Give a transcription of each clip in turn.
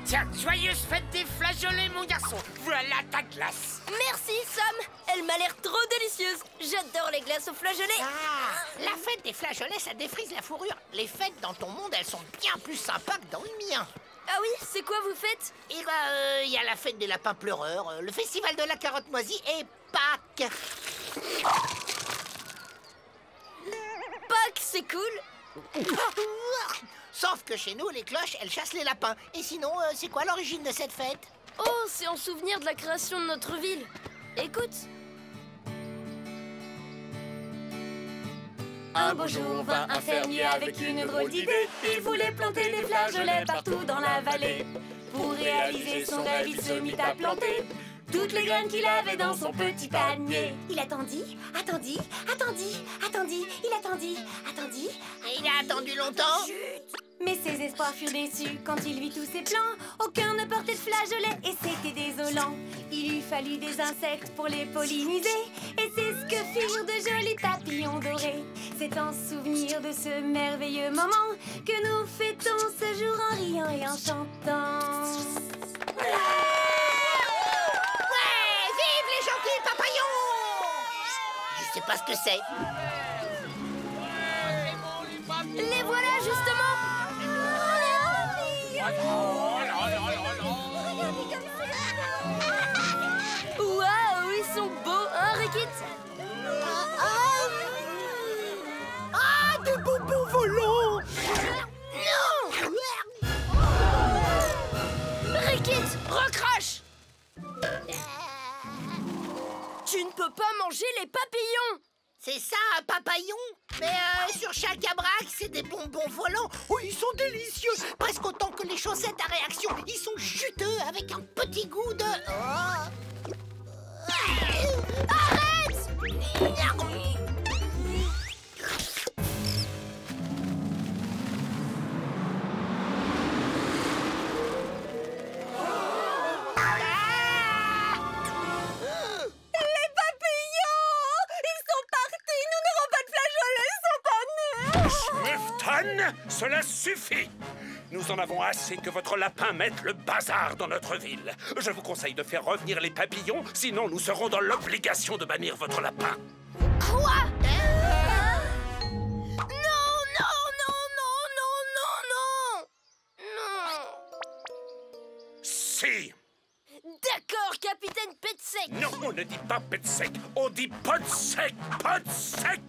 Tiens, joyeuse fête des flageolets, mon garçon. Voilà ta glace. Merci, Sam. Elle m'a l'air trop délicieuse. J'adore les glaces aux flageolets. Ah, la fête des flageolets, ça défrise la fourrure. Les fêtes dans ton monde, elles sont bien plus sympas que dans le mien. Ah oui, c'est quoi vous faites? Eh ben, il y a la fête des lapins pleureurs, le festival de la carotte moisie et Pâques. Pâques, c'est cool. Sauf que chez nous, les cloches, elles chassent les lapins. Et sinon, c'est quoi l'origine de cette fête? Oh, c'est en souvenir de la création de notre ville. Écoute. Un beau jour vint un fermier avec une drôle d'idée. Il voulait planter des flageolets partout dans la vallée. Pour réaliser son rêve, il se mit à planter toutes les graines qu'il avait dans son petit panier. Il attendit, attendit, attendit, attendit, il attendit, attendit. Et il a attendu longtemps. Mais ses espoirs furent déçus quand il vit tous ses plans. Aucun ne portait de flageolets et c'était désolant. Il lui fallut des insectes pour les polliniser. Et c'est ce que firent de jolis papillons dorés. C'est en souvenir de ce merveilleux moment que nous fêtons ce jour en riant et en chantant. Ouais, vive les gentils papillons! Je sais pas ce que c'est. Les voilà, justement. Waouh, ils sont beaux, hein, Rickit? Ah, des bonbons volants! Non! Rickit, recrache! Tu ne peux pas manger les papillons! C'est ça, un papillon? Mais sur chaque abrac, c'est des bonbons volants. Oh, ils sont délicieux. Presque autant que les chaussettes à réaction. Ils sont juteux avec un petit goût de... Arrête! Cela suffit! Nous en avons assez que votre lapin mette le bazar dans notre ville. Je vous conseille de faire revenir les papillons, sinon nous serons dans l'obligation de bannir votre lapin. Quoi? Non, non, non, non, non, non, non! Non! Si! D'accord, capitaine Petsec! Non, on ne dit pas pet sec, on dit pot sec! Pot sec!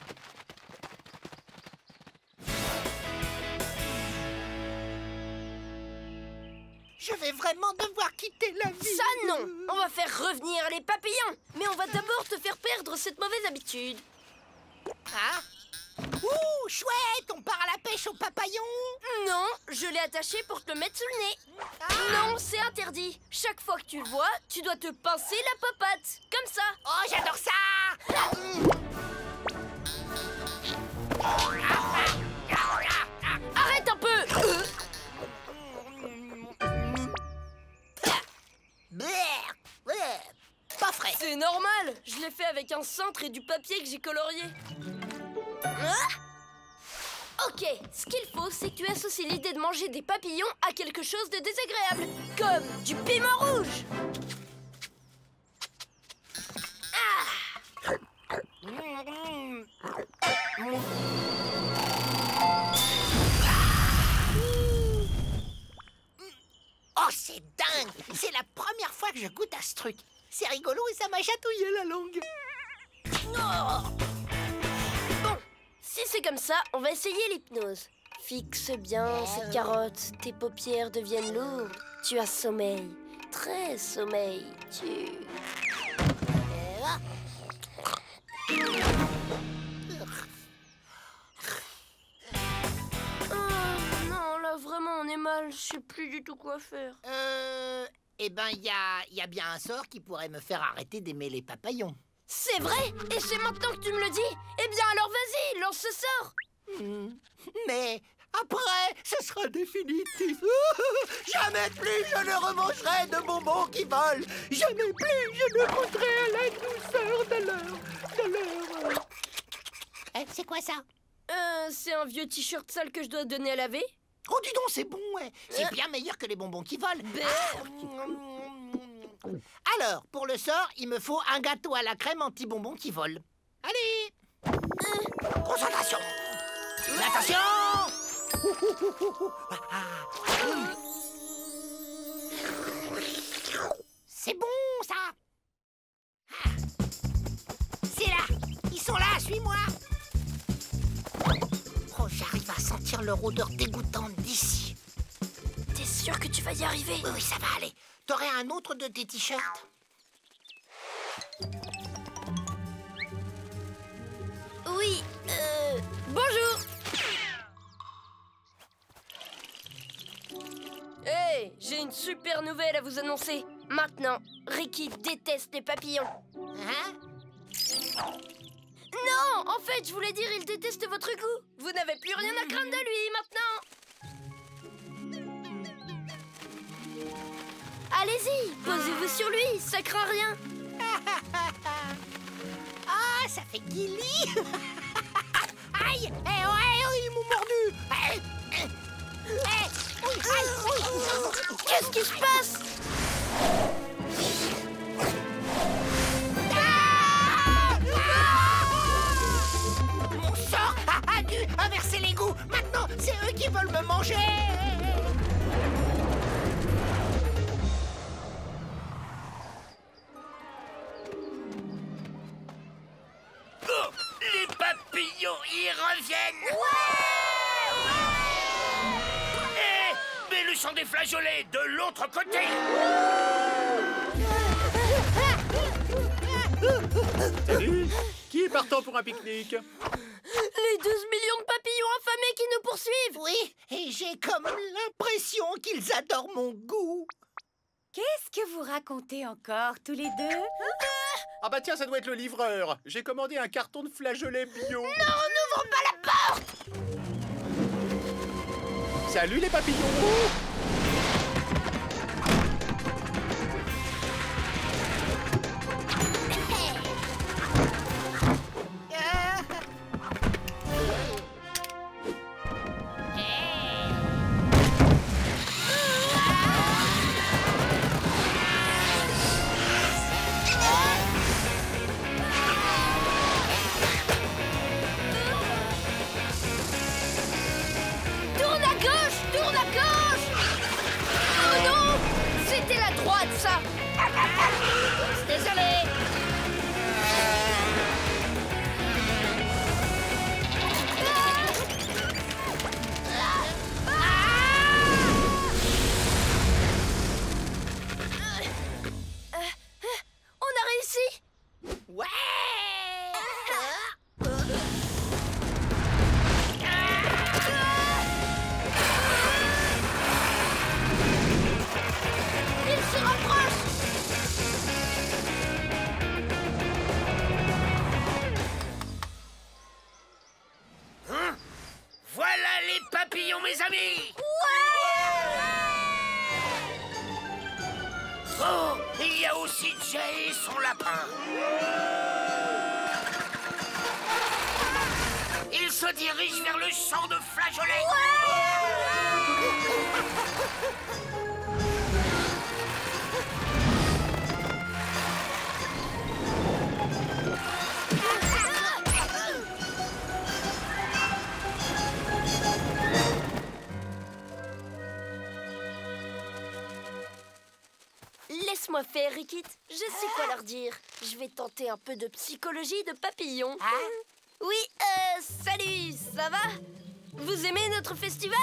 Je vais vraiment devoir quitter la ville. Ça non! On va faire revenir les papillons! Mais on va d'abord te faire perdre cette mauvaise habitude. Ah? Ouh, chouette, on part à la pêche aux papillons. Non, je l'ai attaché pour te le mettre sous le nez. Ah. Non, c'est interdit. Chaque fois que tu le vois, tu dois te pincer la popote. Comme ça. Oh, j'adore ça. Arrête un peu. Pas frais. C'est normal. Je l'ai fait avec un cintre et du papier que j'ai colorié. Ok, ce qu'il faut, c'est que tu associes l'idée de manger des papillons à quelque chose de désagréable, comme du piment rouge. Ah. Oh, c'est dingue. C'est la première fois que je goûte à ce truc. C'est rigolo et ça m'a chatouillé la langue. Bon, si c'est comme ça, on va essayer l'hypnose. Fixe bien cette carotte, tes paupières deviennent lourdes. Tu as sommeil, très sommeil, Oh non, là vraiment on est mal, je sais plus du tout quoi faire. Eh ben, il y a bien un sort qui pourrait me faire arrêter d'aimer les papillons. C'est vrai? Et c'est maintenant que tu me le dis? Eh bien alors vas-y, lance ce sort. Mais après, ce sera définitif. Jamais plus je ne remangerai de bonbons qui volent. Jamais plus je ne goûterai à la douceur de leur... c'est quoi ça? C'est un vieux t-shirt sale que je dois donner à laver. Oh, dis donc, c'est bon, ouais. C'est bien meilleur que les bonbons qui volent. Alors, pour le sort, il me faut un gâteau à la crème anti-bonbons qui vole. Allez. Concentration. Attention. C'est bon, ça. C'est là. Ils sont là, suis-moi. Oh, j'arrive à sentir leur odeur dégoûtante d'ici. T'es sûr que tu vas y arriver? Oui, ça va aller. T'aurais un autre de tes t-shirts? Oui, bonjour. Hey, j'ai une super nouvelle à vous annoncer. Maintenant, Ricky déteste les papillons. Hein? Non, en fait, je voulais dire, il déteste votre goût. Vous n'avez plus rien à craindre de lui, maintenant. Allez-y, posez-vous sur lui, ça craint rien. Ah, ça fait guili. Aïe. Ils m'ont mordu. Qu'est-ce qui se passe? Mon sort a dû inverser les goûts. Maintenant, c'est eux qui veulent me manger. Oh, les papillons y reviennent. Mais le chant des flageolets de l'autre côté. Salut! Qui est partant pour un pique-nique? Les 12 millions de papillons affamés qui nous poursuivent. Oui, et j'ai comme l'impression qu'ils adorent mon goût. Qu'est-ce que vous racontez encore, tous les deux? Ah bah tiens, ça doit être le livreur. J'ai commandé un carton de flageolets bio. Non, n'ouvrons pas la porte. Salut les papillons! Tourne à gauche, tourne à gauche. Oh non, c'était la droite, ça. Désolé. On a réussi. Ouais. Il se rapproche. Voilà les papillons, mes amis. Oh, il y a aussi Jay et son lapin. Ils se dirigent vers le champ de flageolets. Laisse-moi faire, Rickit. Je sais quoi leur dire. Je vais tenter un peu de psychologie de papillon. Oui, salut, ça va? Vous aimez notre festival?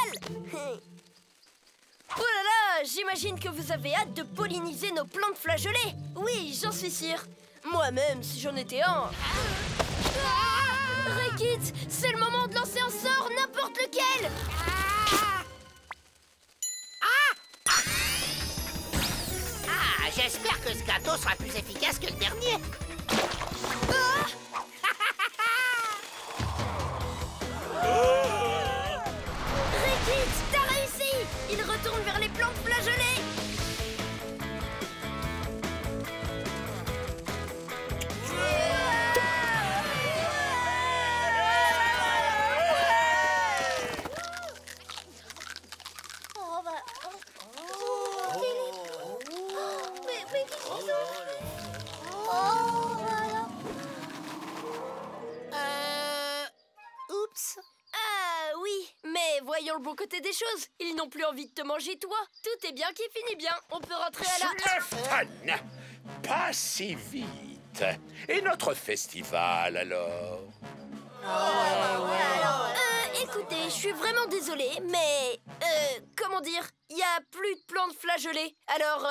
Oh là là, j'imagine que vous avez hâte de polliniser nos plantes flageolets. Oui, j'en suis sûre. Moi-même, si j'en étais un. Rickit, c'est le moment de lancer un sort, n'importe lequel. Ah, j'espère que ce gâteau sera plus efficace que le dernier. Rickit, t'as réussi. Il retourne vers les plantes flageolets. voyons le bon côté des choses. Ils n'ont plus envie de te manger, toi. Tout est bien qui finit bien. On peut rentrer à la... Stéphane, pas si vite. Et notre festival, alors? Écoutez, je suis vraiment désolée, mais... comment dire? Il n'y a plus de plantes flageolées. Alors,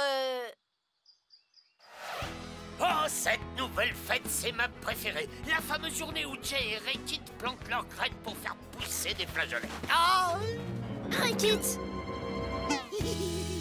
Oh, cette nouvelle fête, c'est ma préférée. La fameuse journée où Jay et Ray-Kit plantent leurs graines pour faire pousser des flageolets. Ray-Kit!